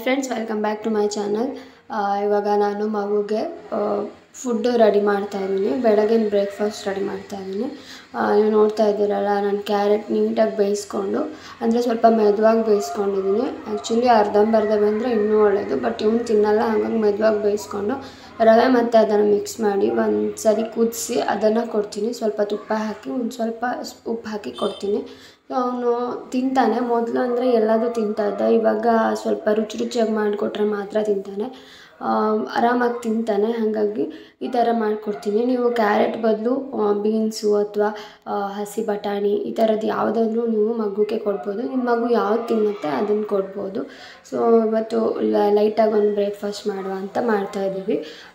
Friends, welcome back to my channel. ಇವಾಗ ನಾನು ಮಗುಗೆ ಫುಡ್ಡು ರೆಡಿ ಮಾಡ್ತಾಯಿದ್ದೀನಿ. ಬೆಳಗಿನ ಬ್ರೇಕ್ಫಾಸ್ಟ್ ರೆಡಿ ಮಾಡ್ತಾಯಿದ್ದೀನಿ. ನೀವು ನೋಡ್ತಾ ಇದ್ದೀರಲ್ಲ, ನಾನು ಕ್ಯಾರೆಟ್ ನೀಟಾಗಿ ಬೇಯಿಸ್ಕೊಂಡು, ಅಂದರೆ ಸ್ವಲ್ಪ ಮೆದುವಾಗಿ ಬೇಯಿಸ್ಕೊಂಡಿದ್ದೀನಿ. ಆ್ಯಕ್ಚುಲಿ ಅರ್ಧಂಬರ್ಧ ಬಂದರೆ ಇನ್ನೂ ಒಳ್ಳೆಯದು, ಬಟ್ ಇವನು ತಿನ್ನಲ್ಲ. ಹಾಗಾಗಿ ಮೆದುವಾಗಿ ಬೇಯಿಸ್ಕೊಂಡು ರವೆ ಮತ್ತು ಅದನ್ನು ಮಿಕ್ಸ್ ಮಾಡಿ ಒಂದು ಸರಿ ಕುದಿಸಿ ಅದನ್ನು ಕೊಡ್ತೀನಿ. ಸ್ವಲ್ಪ ತುಪ್ಪ ಹಾಕಿ ಒಂದು ಸ್ವಲ್ಪ ಉಪ್ಪು ಹಾಕಿ ಕೊಡ್ತೀನಿ. ಅವನು ತಿಂತಾನೆ. ಮೊದಲು ಅಂದರೆ ಎಲ್ಲದೂ ತಿಂತಾಯಿದ್ದ. ಇವಾಗ ಸ್ವಲ್ಪ ರುಚಿಯಾಗಿ ಮಾಡಿಕೊಟ್ರೆ ಮಾತ್ರ ತಿಂತಾನೆ. ಆರಾಮಾಗಿ ತಿಂತಾನೆ. ಹಾಗಾಗಿ ಈ ಥರ ಮಾಡಿಕೊಡ್ತೀನಿ. ನೀವು ಕ್ಯಾರೆಟ್ ಬದಲು ಬೀನ್ಸು ಅಥವಾ ಹಸಿ ಬಟಾಣಿ ಈ ಥರದ್ದು ಯಾವುದಾದ್ರೂ ನೀವು ಮಗುಗೆ ಕೊಡ್ಬೋದು. ನಿಮ್ಮ ಮಗು ಯಾವ್ದು ತಿನ್ನುತ್ತೆ ಅದನ್ನು ಕೊಡ್ಬೋದು. ಸೊ ಇವತ್ತು ಲೈಟಾಗಿ ಒಂದು ಬ್ರೇಕ್ಫಾಸ್ಟ್ ಮಾಡುವ ಅಂತ ಮಾಡ್ತಾಯಿದ್ದೀವಿ.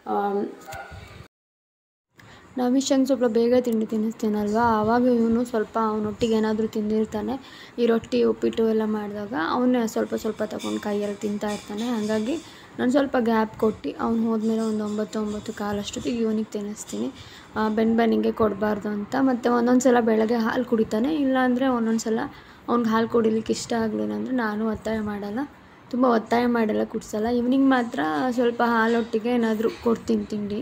ನಮಿಷಂಗೆ ಸ್ವಲ್ಪ ಬೇಗ ತಿಂಡಿ ತಿನ್ನಿಸ್ತೀನಲ್ವ, ಆವಾಗ ಇವನು ಸ್ವಲ್ಪ ಅವನೊಟ್ಟಿಗೆ ಏನಾದರೂ ತಿಂದಿರ್ತಾನೆ. ಈ ರೊಟ್ಟಿ ಉಪ್ಪಿಟ್ಟು ಎಲ್ಲ ಮಾಡಿದಾಗ ಅವನೇ ಸ್ವಲ್ಪ ತಗೊಂಡು ಕೈಯಲ್ಲಿ ತಿಂತಾ ಇರ್ತಾನೆ. ಹಾಗಾಗಿ ನಾನು ಸ್ವಲ್ಪ ಗ್ಯಾಪ್ ಕೊಟ್ಟು ಅವ್ನು ಹೋದ್ಮೇಲೆ ಒಂದು 9 ಕಾಲು ಅಷ್ಟೊತ್ತಿಗೆ ಇವನಿಗೆ ತಿನ್ನಿಸ್ತೀನಿ. ಬೆನ್ನಿಗೆ ಕೊಡಬಾರ್ದು ಅಂತ. ಮತ್ತು ಒಂದೊಂದು ಸಲ ಬೆಳಗ್ಗೆ ಹಾಲು ಕುಡಿತಾನೆ. ಇಲ್ಲಾಂದರೆ ಒಂದೊಂದು ಸಲ ಅವ್ನಿಗೆ ಹಾಲು ಕುಡಿಲಿಕ್ಕೆ ಇಷ್ಟ ಆಗಲಿಲ್ಲ ಅಂದರೆ ನಾನು ಒತ್ತಾಯ ಮಾಡಲ್ಲ, ತುಂಬ ಒತ್ತಾಯ ಮಾಡಲ್ಲ, ಕುಡಿಸಲ್ಲ. ಈವ್ನಿಂಗ್ ಮಾತ್ರ ಸ್ವಲ್ಪ ಹಾಲೊಟ್ಟಿಗೆ ಏನಾದರೂ ಕೊಡ್ತೀನಿ ತಿಂಡಿ.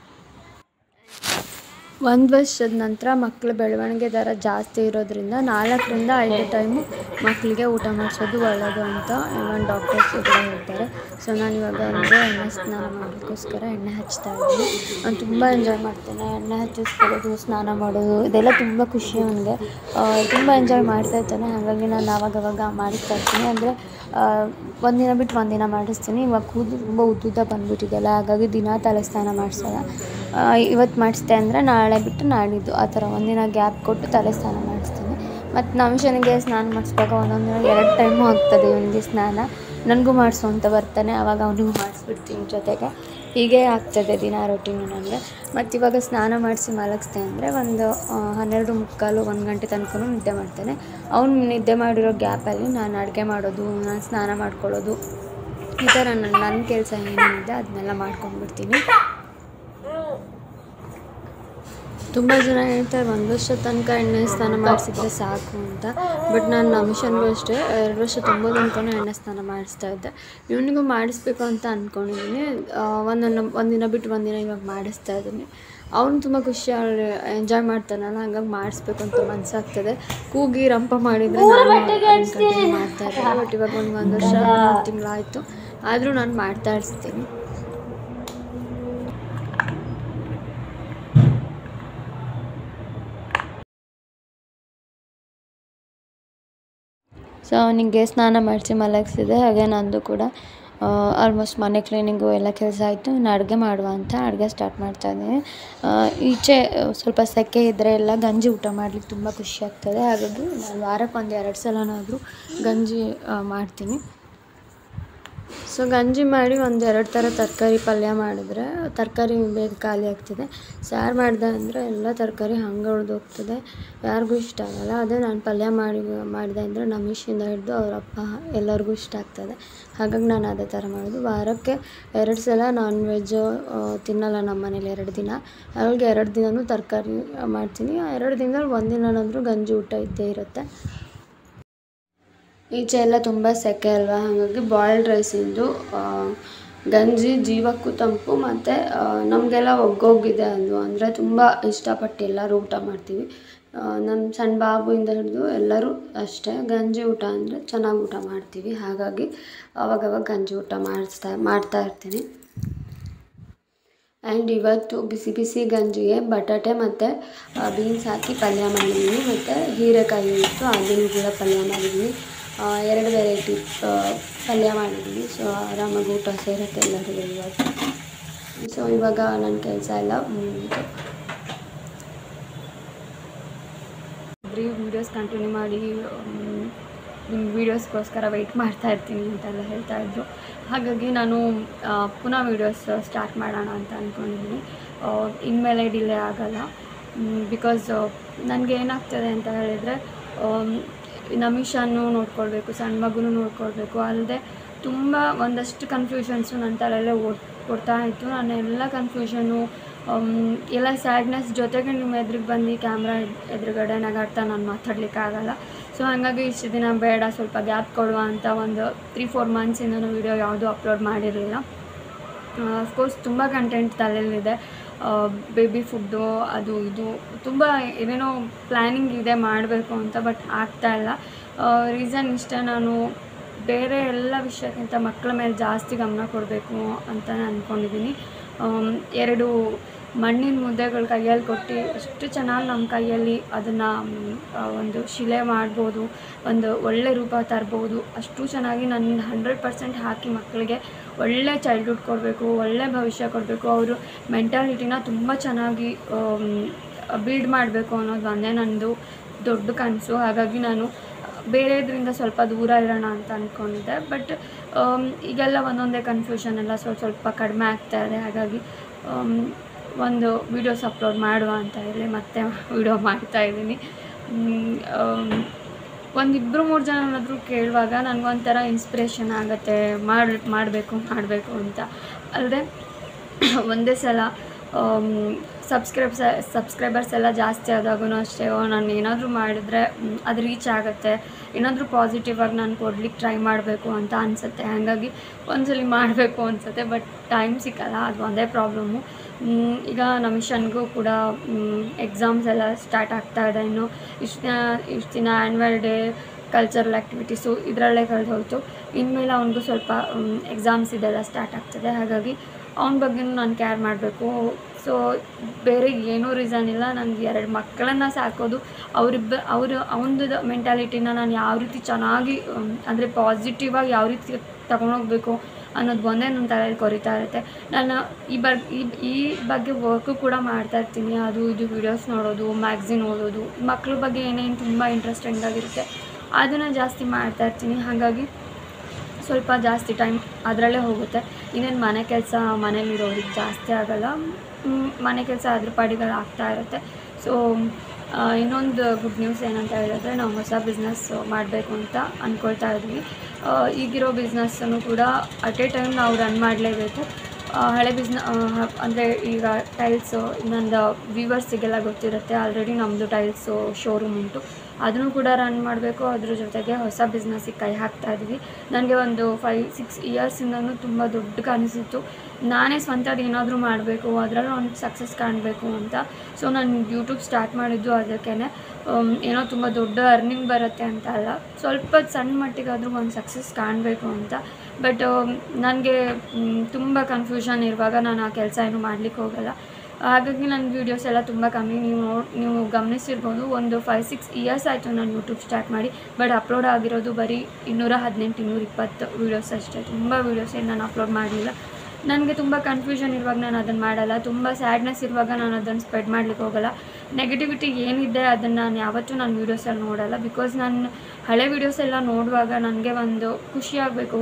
1 ವರ್ಷದ ನಂತರ ಮಕ್ಕಳ ಬೆಳವಣಿಗೆ ದರ ಜಾಸ್ತಿ ಇರೋದ್ರಿಂದ 4 ರಿಂದ 5 ಟೈಮು ಮಕ್ಕಳಿಗೆ ಊಟ ಮಾಡಿಸೋದು ಒಳ್ಳೆಯದು ಅಂತ ಇವನ್ ಡಾಕ್ಟರ್ಸ್ ಕೂಡ ಹೇಳ್ತಾರೆ. ಸೊ ನಾನು ಇವಾಗ ಅಂದರೆ ಎಣ್ಣೆ ಸ್ನಾನ ಮಾಡೋದಕ್ಕೋಸ್ಕರ ಎಣ್ಣೆ ಹಚ್ತಾ ಇದ್ದೀನಿ. ನಾನು ತುಂಬ ಎಂಜಾಯ್ ಮಾಡ್ತೇನೆ. ಎಣ್ಣೆ ಹಚ್ಚಿಸ್ಕೊಳ್ಳೋದು, ಸ್ನಾನ ಮಾಡೋದು ಇದೆಲ್ಲ ತುಂಬ ಖುಷಿ ಅವನಿಗೆ. ತುಂಬ ಎಂಜಾಯ್ ಮಾಡ್ತಾ ಇರ್ತಾನೆ. ಹಾಗಾಗಿ ನಾನು ಆವಾಗವಾಗ ಮಾಡಿಸ್ತಾ ಇರ್ತೀನಿ. ಅಂದರೆ ಒಂದಿನ ಬಿಟ್ಟು ಒಂದಿನ ಮಾಡಿಸ್ತೀನಿ. ಇವಾಗ ಕೂದಲು ತುಂಬ ಉದ್ದುದ್ದ ಬಂದುಬಿಟ್ಟಿದ್ದೆಲ್ಲ, ಹಾಗಾಗಿ ದಿನ ತಲೆ ಸ್ನಾನ ಮಾಡಿಸಲ್ಲ. ಇವತ್ತು ಮಾಡಿಸ್ದೆ ಅಂದರೆ ನಾಳೆ ಬಿಟ್ಟು ನಾಡಿದ್ದು ಆ ಥರ ಒಂದಿನ ಗ್ಯಾಪ್ ಕೊಟ್ಟು ತಲೆ ಸ್ನಾನ ಮಾಡಿಸ್ತೀನಿ. ಮತ್ತು ನಮಿಷನಿಗೆ ಸ್ನಾನ ಮಾಡಿಸ್ದಾಗ ಒಂದೊಂದು 2 ಟೈಮು ಆಗ್ತದೆ ಇವನಿಗೆ ಸ್ನಾನ. ನನಗೂ ಮಾಡಿಸು ಅಂತ ಬರ್ತಾನೆ, ಆವಾಗ ಅವನಿಗೂ ಮಾಡಿಸ್ಬಿಡ್ತೀನಿ ಜೊತೆಗೆ. ಹೀಗೆ ಆಗ್ತದೆ ದಿನ ರೊಟೀನು ನನಗೆ. ಮತ್ತು ಇವಾಗ ಸ್ನಾನ ಮಾಡಿಸಿ ಮಲಗಿಸ್ದೆ ಅಂದರೆ ಒಂದು 12:45 1 ಗಂಟೆ ತನಕ ನಿದ್ದೆ ಮಾಡ್ತಾನೆ. ಅವ್ನು ನಿದ್ದೆ ಮಾಡಿರೋ ಗ್ಯಾಪಲ್ಲಿ ನಾನು ಅಡುಗೆ ಮಾಡೋದು, ನಾನು ಸ್ನಾನ ಮಾಡ್ಕೊಳ್ಳೋದು, ಈ ಥರ ನನ್ನ ಕೆಲಸ ಏನೇನಿದೆ ಅದನ್ನೆಲ್ಲ ಮಾಡ್ಕೊಂಡ್ಬಿಡ್ತೀನಿ. ತುಂಬ ಜನ ಹೇಳ್ತಾರೆ 1 ವರ್ಷದ ತನಕ ಎಣ್ಣೆ ಸ್ನಾನ ಮಾಡಿಸಿದ್ರೆ ಸಾಕು ಅಂತ. ಬಟ್ ನಾನು ನಮಿಷನ್ಗೂ ಅಷ್ಟೇ 2 ವರ್ಷ ತುಂಬೋ ತನಕ ಎಣ್ಣೆ ಸ್ನಾನ ಮಾಡಿಸ್ತಾ ಇದ್ದೆ. ಇವನಿಗೂ ಮಾಡಿಸ್ಬೇಕು ಅಂತ ಅಂದ್ಕೊಂಡಿದ್ದೀನಿ. ಒಂದಿನ ಬಿಟ್ಟು ಒಂದಿನ ಇವಾಗ ಮಾಡಿಸ್ತಾ ಇದ್ದೀನಿ. ಅವನು ತುಂಬ ಖುಷಿಯಾಗಿ ಎಂಜಾಯ್ ಮಾಡ್ತಾನಲ್ಲ, ಹಂಗಾಗಿ ಮಾಡಿಸ್ಬೇಕು ಅಂತ ಮನಸ್ಸಾಗ್ತದೆ. ಕೂಗಿ ರಂಪ ಮಾಡಿದರೆ ನಾನು ಕಂಟಿನ್ಯೂ ಮಾಡ್ತಾ ಇರ್ತೀನಿ. ಬಟ್ ಇವಾಗ 1 ವರ್ಷ 3 ತಿಂಗಳಾಯಿತು, ಆದರೂ ನಾನು ಮಾಡ್ತಾ ಇರ್ತೀನಿ. ಸೊ ಅವನಿಗೆ ಸ್ನಾನ ಮಾಡಿಸಿ ಮಲಗಿಸಿದೆ. ಹಾಗೆ ನಂದು ಕೂಡ ಆಲ್ಮೋಸ್ಟ್ ಮನೆ ಕ್ಲೀನಿಂಗು ಎಲ್ಲ ಕೆಲಸ ಆಯಿತು. ಇನ್ನು ಅಡುಗೆ ಮಾಡುವ ಅಂತ ಅಡುಗೆ ಸ್ಟಾರ್ಟ್ ಮಾಡ್ತಾಯಿದ್ದೀನಿ. ಈಚೆ ಸ್ವಲ್ಪ ಸೆಕೆ ಇದ್ದರೆ ಎಲ್ಲ ಗಂಜಿ ಊಟ ಮಾಡಲಿಕ್ಕೆ ತುಂಬ ಖುಷಿ ಆಗ್ತದೆ. ಹಾಗಾಗಿ ನಾನು ವಾರಕ್ಕೆ 1-2 ಸಲನಾದರೂ ಗಂಜಿ ಮಾಡ್ತೀನಿ. ಸೊ ಗಂಜಿ ಮಾಡಿ 1-2 ಥರ ತರಕಾರಿ ಪಲ್ಯ ಮಾಡಿದ್ರೆ ತರಕಾರಿ ಬೇಗ ಖಾಲಿ ಆಗ್ತದೆ. ಸಾರು ಮಾಡಿದೆ ಅಂದರೆ ಎಲ್ಲ ತರಕಾರಿ ಹಂಗೆ ಉಳಿದೋಗ್ತದೆ, ಯಾರಿಗೂ ಇಷ್ಟ ಆಗಲ್ಲ. ಅದೇ ನಾನು ಪಲ್ಯ ಮಾಡಿದೆ ಅಂದರೆ ನಮಿಷಿಂದ ಹಿಡಿದು ಅವ್ರ ಅಪ್ಪ ಎಲ್ಲರಿಗೂ ಇಷ್ಟ ಆಗ್ತದೆ. ಹಾಗಾಗಿ ನಾನು ಅದೇ ಥರ ಮಾಡೋದು. ವಾರಕ್ಕೆ 2 ಸಲ ನಾನ್ ವೆಜ್ಜು ತಿನ್ನಲ್ಲ ನಮ್ಮ ಮನೇಲಿ 2 ದಿನ. ಹಾಗಾಗಿ 2 ದಿನವೂ ತರಕಾರಿ ಮಾಡ್ತೀನಿ. 2 ದಿನದಲ್ಲಿ 1 ದಿನನಾದರೂ ಗಂಜಿ ಊಟ ಇದ್ದೇ ಇರುತ್ತೆ. ಈಚೆ ಎಲ್ಲ ತುಂಬ ಸೆಕೆ ಅಲ್ವಾ, ಹಾಗಾಗಿ ಬಾಯ್ಲ್ಡ್ ರೈಸಿಂದು ಗಂಜಿ ಜೀವಕ್ಕೂ ತಂಪು ಮತ್ತು ನಮಗೆಲ್ಲ ಒಗ್ಗೋಗಿದೆ ಅಲ್ವಾ. ಅಂದರೆ ತುಂಬ ಇಷ್ಟಪಟ್ಟು ಎಲ್ಲರೂ ಊಟ ಮಾಡ್ತೀವಿ. ನಮ್ಮ ಸಣ್ಣ ಬಾಬುಯಿಂದ ಹಿಡಿದು ಎಲ್ಲರೂ ಅಷ್ಟೇ. ಗಂಜಿ ಊಟ ಅಂದರೆ ಚೆನ್ನಾಗಿ ಊಟ ಮಾಡ್ತೀವಿ. ಹಾಗಾಗಿ ಆವಾಗವಾಗ ಗಂಜಿ ಊಟ ಮಾಡ್ತಾ ಇರ್ತೀನಿ. ಆ್ಯಂಡ್ ಇವತ್ತು ಬಿಸಿ ಗಂಜಿಗೆ ಬಟಾಟೆ ಮತ್ತು ಬೀನ್ಸ್ ಹಾಕಿ ಪಲ್ಯ ಮಾಡಿದ್ದೀನಿ. ಮತ್ತು ಹೀರೆಕಾಯಿ ಇತ್ತು, ಅದನ್ನು ಕೂಡ ಪಲ್ಯ ಮಾಡಿದ್ದೀನಿ. 2 ವೆರೈಟಿ ಪಲ್ಯ ಮಾಡಿದ್ದೀನಿ. ಸೊ ಆರಾಮಾಗಿ ಊಟ ಸೇರುತ್ತೆ ಎಲ್ಲರಿಗೂ ಇವತ್ತು. ಸೊ ಇವಾಗ ನನ್ನ ಕೆಲಸ ಎಲ್ಲ ಮುಗಿತು. ವೀಡಿಯೋಸ್ ಕಂಟಿನ್ಯೂ ಮಾಡಿ ನಿಮ್ಮ ವೀಡಿಯೋಸ್ಗೋಸ್ಕರ ವೆಯ್ಟ್ ಮಾಡ್ತಾ ಇರ್ತೀನಿ ಅಂತೆಲ್ಲ ಹೇಳ್ತಾಯಿದ್ರು. ಹಾಗಾಗಿ ನಾನು ಪುನಃ ವೀಡಿಯೋಸ್ ಸ್ಟಾರ್ಟ್ ಮಾಡೋಣ ಅಂತ ಅಂದ್ಕೊಂಡಿದ್ದೀನಿ. ಇನ್ಮೇಲೆ ಡಿಲೇ ಆಗೋಲ್ಲ. ಬಿಕಾಸ್ ನನಗೆ ಏನಾಗ್ತದೆ ಅಂತ ಹೇಳಿದರೆ, ನಮಿಷನ್ನು ನೋಡ್ಕೊಳ್ಬೇಕು, ಸಣ್ಣ ಮಗುನೂ ನೋಡ್ಕೊಳ್ಬೇಕು. ಅಲ್ಲದೆ ತುಂಬ ಒಂದಷ್ಟು ಕನ್ಫ್ಯೂಷನ್ಸು ನನ್ನ ತಲೆಯಲ್ಲೇ ಕೊಡ್ತಾ ಇತ್ತು. ನಾನು ಎಲ್ಲ ಕನ್ಫ್ಯೂಷನ್ನು ಎಲ್ಲ ಸ್ಯಾಡ್ನೆಸ್ ಜೊತೆಗೆ ನಿಮ್ಮ ಎದುರಿಗೆ ಬಂದು ಕ್ಯಾಮ್ರಾ ಎದುರುಗಡೆ ನಗಾಡ್ತಾ ನಾನು ಮಾತಾಡಲಿಕ್ಕಾಗಲ್ಲ. ಸೊ ಹಾಗಾಗಿ ಇಷ್ಟು ದಿನ ಬೇಡ, ಸ್ವಲ್ಪ ಗ್ಯಾಪ್ ಕೊಡುವ ಅಂತ ಒಂದು 3-4 ಮಂತ್ಸಿಂದನೂ ವೀಡಿಯೋ ಯಾವುದೂ ಅಪ್ಲೋಡ್ ಮಾಡಿರಲಿಲ್ಲ. ಅಫ್ಕೋರ್ಸ್ ತುಂಬ ಕಂಟೆಂಟ್ ತಲೆಯಲ್ಲಿದೆ, ಬೇಬಿ ಫುಡ್ಡು ಅದು ಇದು ತುಂಬ ಏನೇನೋ ಪ್ಲ್ಯಾನಿಂಗ್ ಇದೆ ಮಾಡಬೇಕು ಅಂತ, ಬಟ್ ಆಗ್ತಾಯಿಲ್ಲ. ರೀಸನ್ ಇಷ್ಟೇ, ನಾನು ಬೇರೆ ಎಲ್ಲ ವಿಷಯಕ್ಕಿಂತ ಮಕ್ಕಳ ಮೇಲೆ ಜಾಸ್ತಿ ಗಮನ ಕೊಡಬೇಕು ಅಂತಲೇ ಅಂದ್ಕೊಂಡಿದ್ದೀನಿ. 2 ಮಣ್ಣಿನ ಮುದ್ದೆಗಳು ಕೈಯಲ್ಲಿ ಕೊಟ್ಟು ಎಷ್ಟು ಚೆನ್ನಾಗಿ ನಮ್ಮ ಕೈಯಲ್ಲಿ ಅದನ್ನು ಒಂದು ಶಿಲೆ ಮಾಡ್ಬೋದು, ಒಂದು ಒಳ್ಳೆ ರೂಪ ತರ್ಬೋದು. ಅಷ್ಟು ಚೆನ್ನಾಗಿ ನಾನು 100% ಹಾಕಿ ಮಕ್ಕಳಿಗೆ ಒಳ್ಳೆ ಚೈಲ್ಡ್ಹುಡ್ ಕೊಡಬೇಕು, ಒಳ್ಳೆ ಭವಿಷ್ಯ ಕೊಡಬೇಕು, ಅವರು ಮೆಂಟಾಲಿಟಿನ ತುಂಬ ಚೆನ್ನಾಗಿ ಬಿಲ್ಡ್ ಮಾಡಬೇಕು ಅನ್ನೋದು ಒಂದೇ ನನ್ನದು ದೊಡ್ಡ ಕನಸು. ಹಾಗಾಗಿ ನಾನು ಬೇರೆದ್ರಿಂದ ಸ್ವಲ್ಪ ದೂರ ಇರೋಣ ಅಂತ ಅಂದ್ಕೊಂಡಿದ್ದೆ. ಬಟ್ ಈಗೆಲ್ಲ ಒಂದೊಂದೇ ಕನ್ಫ್ಯೂಷನ್ ಎಲ್ಲ ಸ್ವಲ್ಪ ಕಡಿಮೆ ಆಗ್ತಾಯಿದೆ. ಹಾಗಾಗಿ ಒಂದು ವೀಡಿಯೋಸ್ ಅಪ್ಲೋಡ್ ಮಾಡುವ ಅಂತ ಹೇಳಿ ಮತ್ತೆ ವೀಡಿಯೋ ಮಾಡ್ತಾಯಿದ್ದೀನಿ. 1-2-3 ಜನನಾದರೂ ಕೇಳುವಾಗ ನನಗೊಂಥರ ಇನ್ಸ್ಪಿರೇಷನ್ ಆಗುತ್ತೆ, ಮಾಡಬೇಕು ಅಂತ. ಅಲ್ಲದೆ ಒಂದೇ ಸಲ ಸಬ್ಸ್ಕ್ರೈಬರ್ಸ್ ಎಲ್ಲ ಜಾಸ್ತಿ ಆದಾಗೂ ಅಷ್ಟೇ, ನಾನು ಏನಾದರೂ ಮಾಡಿದ್ರೆ ಅದು ರೀಚ್ ಆಗುತ್ತೆ, ಏನಾದರೂ ಪಾಸಿಟಿವ್ ಆಗಿ ನಾನು ಕೊಡ್ಲಿಕ್ಕೆ ಟ್ರೈ ಮಾಡಬೇಕು ಅಂತ ಅನಿಸುತ್ತೆ. ಹಾಗಾಗಿ ಒಂದ್ಸಲ ಮಾಡಬೇಕು ಅನಿಸುತ್ತೆ, ಬಟ್ ಟೈಮ್ ಸಿಕ್ಕಲ್ಲ, ಅದು ಒಂದೇ ಪ್ರಾಬ್ಲಮ್ಮು. ಈಗ ನಮಿಷನ್ಗೂ ಕೂಡ ಎಕ್ಸಾಮ್ಸ್ ಎಲ್ಲ ಸ್ಟಾರ್ಟ್ ಆಗ್ತಾಯಿದೆ. ಇನ್ನು ಇಷ್ಟು ದಿನ ಆ್ಯನ್ಯುವಲ್ ಡೇ, ಕಲ್ಚರಲ್ ಆ್ಯಕ್ಟಿವಿಟೀಸು ಇದರಲ್ಲೇ ಕಳೆದೋಯ್ತು. ಇನ್ಮೇಲೆ ಅವನಿಗೂ ಸ್ವಲ್ಪ ಎಕ್ಸಾಮ್ಸ್ ಇದೆಲ್ಲ ಸ್ಟಾರ್ಟ್ ಆಗ್ತದೆ. ಹಾಗಾಗಿ ಅವನ ಬಗ್ಗೆನೂ ನಾನು ಕೇರ್ ಮಾಡಬೇಕು. ಸೊ ಬೇರೆ ಏನೂ ರೀಸನ್ ಇಲ್ಲ, ನನಗೆ 2 ಮಕ್ಕಳನ್ನು ಸಾಕೋದು, ಅವನದು ಮೆಂಟಾಲಿಟಿನ ನಾನು ಯಾವ ರೀತಿ ಚೆನ್ನಾಗಿ ಅಂದರೆ ಪಾಸಿಟಿವಾಗಿ ಯಾವ ರೀತಿ ತಗೊಂಡೋಗ್ಬೇಕು ಅನ್ನೋದು ಒಂದೇ ನನ್ನ ತಲೆಯಲ್ಲಿ ಕೊರಿತಾ ಇರುತ್ತೆ. ನಾನು ಈ ಬಗ್ಗೆ ವರ್ಕು ಕೂಡ ಮಾಡ್ತಾಯಿರ್ತೀನಿ. ಅದು ಇದು ವೀಡಿಯೋಸ್ ನೋಡೋದು, ಮ್ಯಾಗ್ಝಿನ್ ಓದೋದು, ಮಕ್ಕಳ ಬಗ್ಗೆ ಏನೇನು ತುಂಬ ಇಂಟ್ರೆಸ್ಟಿಂಗ್ ಆಗಿರುತ್ತೆ ಅದನ್ನು ಜಾಸ್ತಿ ಮಾಡ್ತಾಯಿರ್ತೀನಿ. ಹಾಗಾಗಿ ಸ್ವಲ್ಪ ಜಾಸ್ತಿ ಟೈಮ್ ಅದರಲ್ಲೇ ಹೋಗುತ್ತೆ. ಇನ್ನೇನು ಮನೆ ಕೆಲಸ ಮನೇಲಿರೋರಿಗೆ ಜಾಸ್ತಿ ಆಗೋಲ್ಲ, ಮನೆ ಕೆಲಸ ಅದ್ರ ಪಾಡಿಗಳು ಆಗ್ತಾ ಇರುತ್ತೆ. ಸೊ ಇನ್ನೊಂದು ಗುಡ್ ನ್ಯೂಸ್ ಏನಂತ ಹೇಳಿದ್ರೆ, ನಾವು ಹೊಸ ಬಿಸ್ನೆಸ್ ಮಾಡಬೇಕು ಅಂತ ಅಂದ್ಕೊಳ್ತಾ ಇದ್ವಿ. ಈಗಿರೋ ಬಿಸ್ನೆಸ್ಸನ್ನು ಕೂಡ ಅಟ್ ಎ ಟೈಮ್ ನಾವು ರನ್ ಮಾಡಲೇಬೇಕು. ಹಳೆ ಅಂದರೆ ಈಗ ಟೈಲ್ಸು ಇನ್ನೊಂದು ವ್ಯೂವರ್ಸಿಗೆಲ್ಲ ಗೊತ್ತಿರುತ್ತೆ, ಆಲ್ರೆಡಿ ನಮ್ಮದು ಟೈಲ್ಸು ಶೋರೂಮ್ ಉಂಟು, ಅದನ್ನು ಕೂಡ ರನ್ ಮಾಡಬೇಕು. ಅದ್ರ ಜೊತೆಗೆ ಹೊಸ ಬಿಸ್ನೆಸ್ಸಿಗೆ ಕೈ ಹಾಕ್ತಾಯಿದ್ವಿ. ನನಗೆ ಒಂದು 5-6 ಇಯರ್ಸಿಂದನೂ ತುಂಬ ದೊಡ್ಡ ಕನಸಿತ್ತು, ನಾನೇ ಸ್ವಂತದ್ದು ಏನಾದರೂ ಮಾಡಬೇಕು, ಅದರಲ್ಲೂ ಒಂದು ಸಕ್ಸಸ್ ಕಾಣಬೇಕು ಅಂತ. ಸೊ ನಾನು ಯೂಟ್ಯೂಬ್ ಸ್ಟಾರ್ಟ್ ಮಾಡಿದ್ದು ಅದಕ್ಕೇ, ಏನೋ ತುಂಬ ದೊಡ್ಡ ಅರ್ನಿಂಗ್ ಬರುತ್ತೆ ಅಂತ ಅಲ್ಲ, ಸ್ವಲ್ಪ ಸಣ್ಣ ಮಟ್ಟಿಗಾದರೂ ಒಂದು ಸಕ್ಸಸ್ ಕಾಣಬೇಕು ಅಂತ. ಬಟ್ ನನಗೆ ತುಂಬ ಕನ್ಫ್ಯೂಷನ್ ಇರುವಾಗ ನಾನು ಆ ಕೆಲಸ ಏನೂ ಮಾಡಲಿಕ್ಕೆ ಹೋಗಲ್ಲ. ಹಾಗಾಗಿ ನನ್ನ ವೀಡಿಯೋಸ್ ಎಲ್ಲ ತುಂಬ ಕಮ್ಮಿ. ನೀವು ಗಮನಿಸಿರ್ಬೋದು, ಒಂದು 5-6 ಇಯರ್ಸ್ ಆಯಿತು ನಾನು ಯೂಟ್ಯೂಬ್ ಸ್ಟಾರ್ಟ್ ಮಾಡಿ, ಬಟ್ ಅಪ್ಲೋಡ್ ಆಗಿರೋದು ಬರೀ 218-220 ವೀಡಿಯೋಸ್ ಅಷ್ಟೇ. ತುಂಬ ವೀಡಿಯೋಸ್ ಏನು ನಾನು ಅಪ್ಲೋಡ್ ಮಾಡಲಿಲ್ಲ. ನನಗೆ ತುಂಬ ಕನ್ಫ್ಯೂಷನ್ ಇರುವಾಗ ನಾನು ಅದನ್ನು ಮಾಡಲ್ಲ, ತುಂಬ ಸ್ಯಾಡ್ನೆಸ್ ಇರುವಾಗ ನಾನು ಅದನ್ನು ಸ್ಪ್ರೆಡ್ ಮಾಡಲಿಕ್ಕೆ ಹೋಗಲ್ಲ. ನೆಗೆಟಿವಿಟಿ ಏನಿದೆ ಅದನ್ನು ನಾನು ಯಾವತ್ತೂ ನನ್ನ ವೀಡಿಯೋಸಲ್ಲಿ ನೋಡಲ್ಲ. ಬಿಕಾಸ್ ನಾನು ಹಳೆ ವೀಡಿಯೋಸ್ ಎಲ್ಲ ನೋಡುವಾಗ ನನಗೆ ಒಂದು ಖುಷಿಯಾಗಬೇಕು,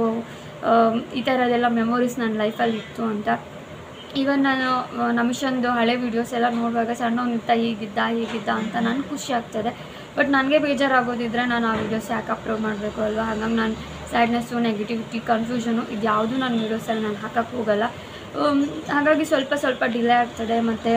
ಈ ಥರದ್ದೆಲ್ಲ ಮೆಮೊರೀಸ್ ನನ್ನ ಲೈಫಲ್ಲಿ ಇತ್ತು ಅಂತ. ಈವನ್ ನಾನು ನಮಿಷಂದು ಹಳೆ ವೀಡಿಯೋಸ್ ಎಲ್ಲ ನೋಡುವಾಗ ಸಣ್ಣವನಿದ್ದ ಹೀಗಿದ್ದ ಅಂತ ನನಗೆ ಖುಷಿ ಆಗ್ತದೆ. ಬಟ್ ನನಗೆ ಬೇಜಾರಾಗೋದಿದ್ರೆ ನಾನು ಆ ವೀಡಿಯೋಸ್ ಯಾಕೆ ಅಪ್ಲೋಡ್ ಮಾಡಬೇಕು ಅಲ್ವಾ. ಹಾಗಾಗಿ ನಾನು ಸ್ಯಾಡ್ನೆಸ್ಸು, ನೆಗೆಟಿವಿಟಿ, ಕನ್ಫ್ಯೂಷನು ಇದ್ಯಾವುದು ನನ್ನ ವೀಡಿಯೋಸಲ್ಲಿ ನಾನು ಹಾಕೋಕ್ಕೆ ಹೋಗಲ್ಲ. ಹಾಗಾಗಿ ಸ್ವಲ್ಪ ಡಿಲೇ ಆಗ್ತದೆ. ಮತ್ತು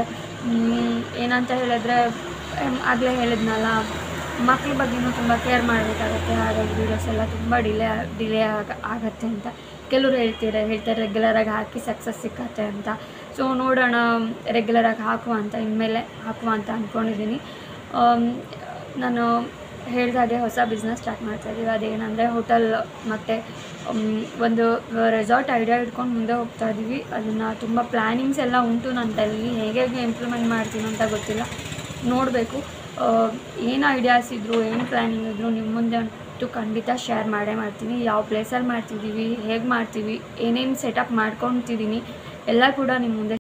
ಏನಂತ ಹೇಳಿದ್ರೆ, ಆಗಲೇ ಹೇಳಿದ್ನಲ್ಲ, ಮಕ್ಕಳ ಬಗ್ಗೆಯೂ ತುಂಬ ಕೇರ್ ಮಾಡಬೇಕಾಗತ್ತೆ. ಹಾಗಾಗಿ ವೀಡಿಯೋಸ್ ಎಲ್ಲ ತುಂಬ ಡಿಲೇ ಆಗತ್ತೆ ಅಂತ ಕೆಲವರು ಹೇಳ್ತಾರೆ ರೆಗ್ಯುಲರಾಗಿ ಹಾಕಿ ಸಕ್ಸಸ್ ಸಿಕ್ಕತ್ತೆ ಅಂತ. ಸೊ ನೋಡೋಣ, ರೆಗ್ಯುಲರಾಗಿ ಇನ್ಮೇಲೆ ಹಾಕುವ ಅಂತ ಅಂದ್ಕೊಂಡಿದ್ದೀನಿ. ನಾನು ಹೇಳಿದಾಗೆ ಹೊಸ ಬಿಸ್ನೆಸ್ ಸ್ಟಾರ್ಟ್ ಮಾಡ್ತಾಯಿದ್ದೀವಿ. ಅದೇನಂದರೆ ಹೋಟೆಲ್ ಮತ್ತು ಒಂದು ರೆಸಾರ್ಟ್ ಐಡಿಯಾ ಇಟ್ಕೊಂಡು ಮುಂದೆ ಹೋಗ್ತಾ ಇದ್ದೀವಿ. ಅದನ್ನು ತುಂಬ ಪ್ಲ್ಯಾನಿಂಗ್ಸ್ ಎಲ್ಲ ಉಂಟು ನನ್ನ ತಲೆಯಲ್ಲಿ, ಹೇಗೆ ಇಂಪ್ಲಿಮೆಂಟ್ ಮಾಡ್ತೀನಿ ಅಂತ ಗೊತ್ತಿಲ್ಲ, ನೋಡಬೇಕು. ಏನು ಐಡಿಯಾಸ್ ಇದ್ದರೂ, ಏನು ಪ್ಲ್ಯಾನಿಂಗ್ ಇದ್ದರೂ ನಿಮ್ಮ ಮುಂದೆ ಅಂತೂ ಖಂಡಿತ ಶೇರ್ ಮಾಡ್ತೀನಿ. ಯಾವ ಪ್ಲೇಸಲ್ಲಿ ಮಾಡ್ತಿದ್ದೀವಿ, ಹೇಗೆ ಮಾಡ್ತೀವಿ, ಏನೇನು ಸೆಟಪ್ ಮಾಡ್ಕೊತಿದ್ದೀನಿ ಎಲ್ಲ ಕೂಡ ನಿಮ್ಮ ಮುಂದೆ